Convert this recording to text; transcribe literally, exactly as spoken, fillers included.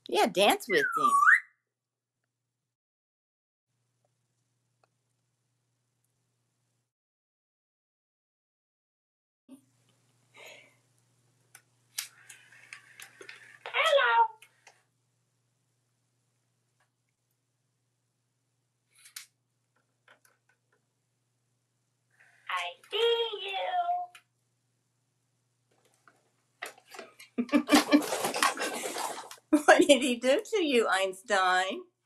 Yeah, dance with him. Hello. I see you. What did he do to you, Einstein?